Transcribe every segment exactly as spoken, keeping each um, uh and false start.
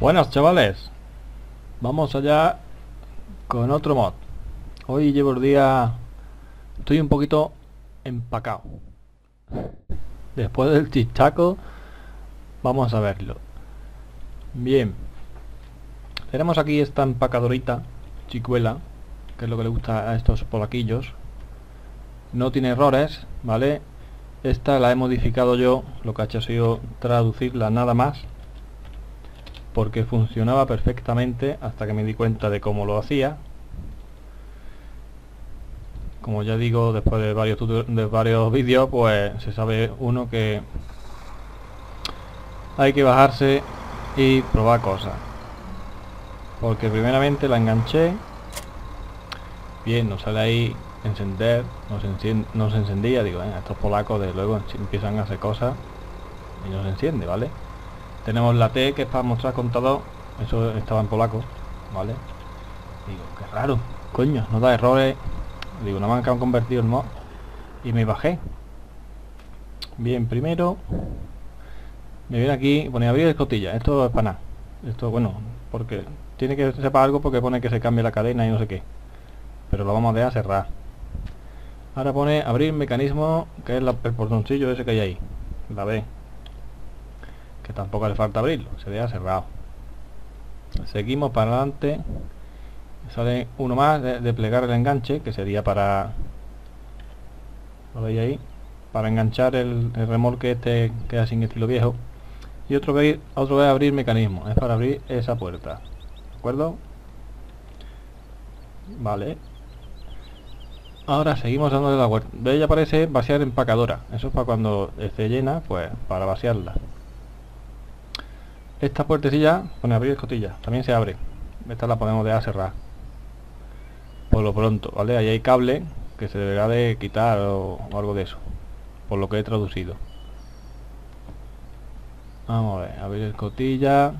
Buenas chavales, vamos allá con otro mod. Hoy llevo el día, estoy un poquito empacado. Después del chichaco, vamos a verlo. Bien, tenemos aquí esta empacadorita, chicuela, que es lo que le gusta a estos polaquillos. No tiene errores, ¿vale? Esta la he modificado yo, lo que ha hecho ha sido traducirla nada más, porque funcionaba perfectamente hasta que me di cuenta de cómo lo hacía. Como ya digo, después de varios de varios vídeos, pues se sabe uno que hay que bajarse y probar cosas. Porque primeramente la enganché, bien, nos sale ahí encender, nos, encien no se encendía, digo, eh, estos polacos de luego empiezan a hacer cosas y no se enciende, ¿vale? Tenemos la T, que es para mostrar contador, eso estaba en polaco, ¿vale? Digo, qué raro, coño, no da errores. Digo, nada más que han convertido el mod y me bajé. Bien, primero me viene aquí, pone abrir escotilla. Esto es para nada. Esto, bueno, porque tiene que sepa algo, porque pone que se cambie la cadena y no sé qué. Pero lo vamos a dejar cerrar. Ahora pone abrir mecanismo, que es la, el portoncillo ese que hay ahí. La B. Que tampoco hace falta abrirlo, se deja cerrado. Seguimos para adelante. Sale uno más de, de plegar el enganche, que sería para... ¿Lo veis ahí? Para enganchar el, el remolque este que queda sin estilo viejo. Y otro vez, otro vez abrir mecanismo, es para abrir esa puerta, ¿de acuerdo? Vale. Ahora seguimos dándole la vuelta. ¿Veis? Ya aparece vaciar empacadora. Eso es para cuando esté llena, pues para vaciarla. Esta puertecilla pone abrir escotilla, también se abre. Esta la podemos dejar cerrar por lo pronto, ¿vale? Ahí hay cable que se deberá de quitar o, o algo de eso, por lo que he traducido. Vamos a ver, abrir escotilla.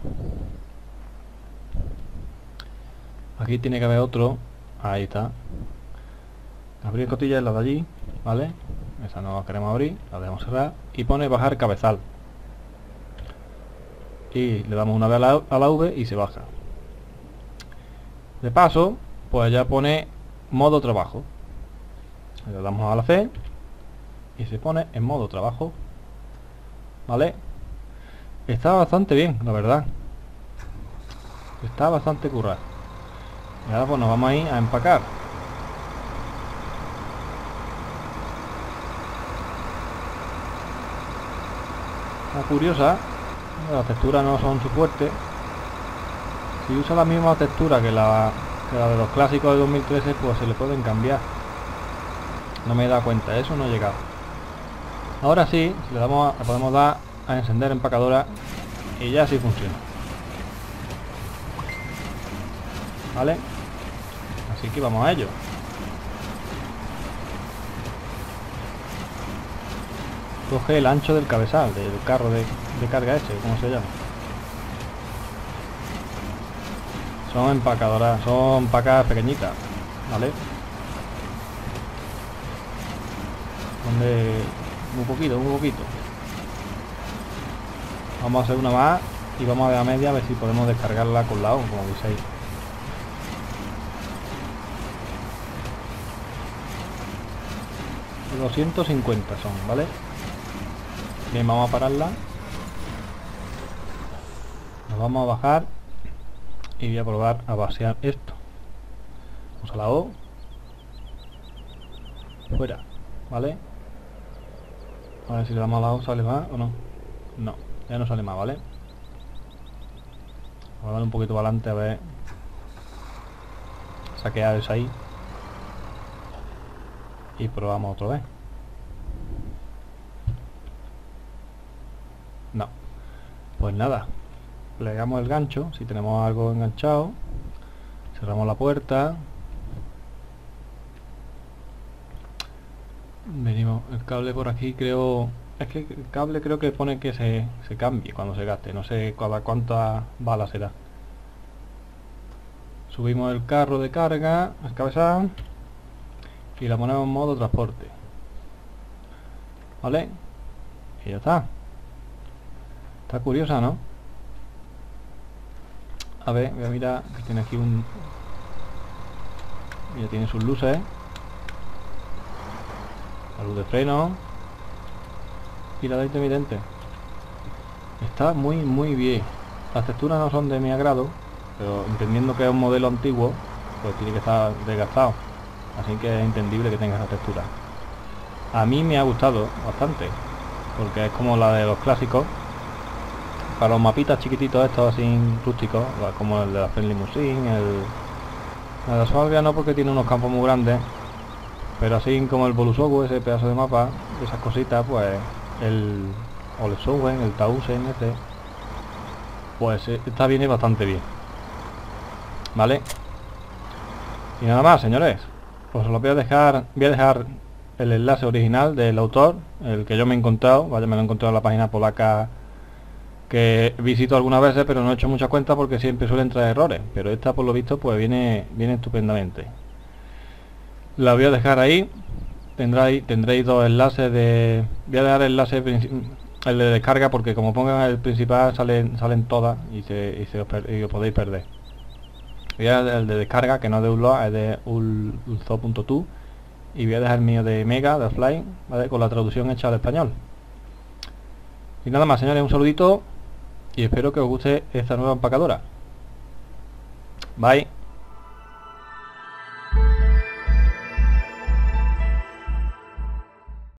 Aquí tiene que haber otro. Ahí está. Abrir escotilla es la de allí, ¿vale? Esa no la queremos abrir, la dejamos cerrar. Y pone bajar cabezal. Y le damos una vez a la, a la V y se baja. De paso, pues ya pone modo trabajo. Le damos a la C y se pone en modo trabajo, ¿vale? Está bastante bien, la verdad. Está bastante currado. Y ahora pues nos vamos a ir a empacar. Está curiosa. Las texturas no son su fuerte. Si usa la misma textura que la, que la de los clásicos de dos mil trece, pues se le pueden cambiar. No me he dado cuenta, eso no he llegado. Ahora sí, le damos a, le podemos dar a encender empacadora y ya sí funciona. ¿Vale? Así que vamos a ello. Coge el ancho del cabezal, del carro de, de carga ese, ¿cómo se llama? Son empacadoras, son pacas pequeñitas, ¿vale? Donde un poquito, un poquito. Vamos a hacer una más y vamos a ver a media a ver si podemos descargarla con la O, como veis ahí. doscientos cincuenta son, ¿vale? Bien, vamos a pararla. Nos vamos a bajar y voy a probar a vaciar esto. Vamos a la O. Fuera, ¿vale? A ver si le damos a la O, ¿sale más o no? No, ya no sale más, ¿vale? Vamos a dar un poquito para adelante a ver. Saquear eso ahí. Y probamos otra vez. No. Pues nada. Plegamos el gancho, si tenemos algo enganchado. Cerramos la puerta. Venimos, el cable por aquí creo... Es que el cable creo que pone que se, se cambie cuando se gaste. No sé cada cuántas balas será. Subimos el carro de carga, el cabezal. Y la ponemos en modo transporte. ¿Vale? Y ya está. Está curiosa, ¿no? A ver, voy a mirar que tiene aquí un... Ya tiene sus luces. La luz de freno. Y la de intermitente. Está muy muy bien. Las texturas no son de mi agrado, pero entendiendo que es un modelo antiguo, pues tiene que estar desgastado. Así que es entendible que tenga esa textura. A mí me ha gustado bastante, porque es como la de los clásicos. Para los mapitas chiquititos estos así rústicos, como el de la Friendly Machine, el... el de Soalvia no, porque tiene unos campos muy grandes, pero así como el Bolusogu, ese pedazo de mapa, esas cositas, pues el Olesowen, el Tausen ese, pues está bien y bastante bien. Vale. Y nada más, señores, pues os lo voy a dejar, voy a dejar el enlace original del autor, el que yo me he encontrado, vaya, me lo he encontrado en la página polaca que visito algunas veces, pero no he hecho muchas cuentas porque siempre suelen traer errores, pero esta por lo visto pues viene, viene estupendamente. La voy a dejar ahí, tendréis, tendréis dos enlaces de... Voy a dejar el enlace, el de descarga, porque como pongan el principal salen, salen todas y, se, y, se os, y os podéis perder. Voy a dejar el de descarga, que no es de Ulloa, es de ulzo punto tu, y voy a dejar el mío de Mega, de Offline, ¿vale? Con la traducción hecha al español. Y nada más, señores, un saludito y espero que os guste esta nueva empacadora. Bye.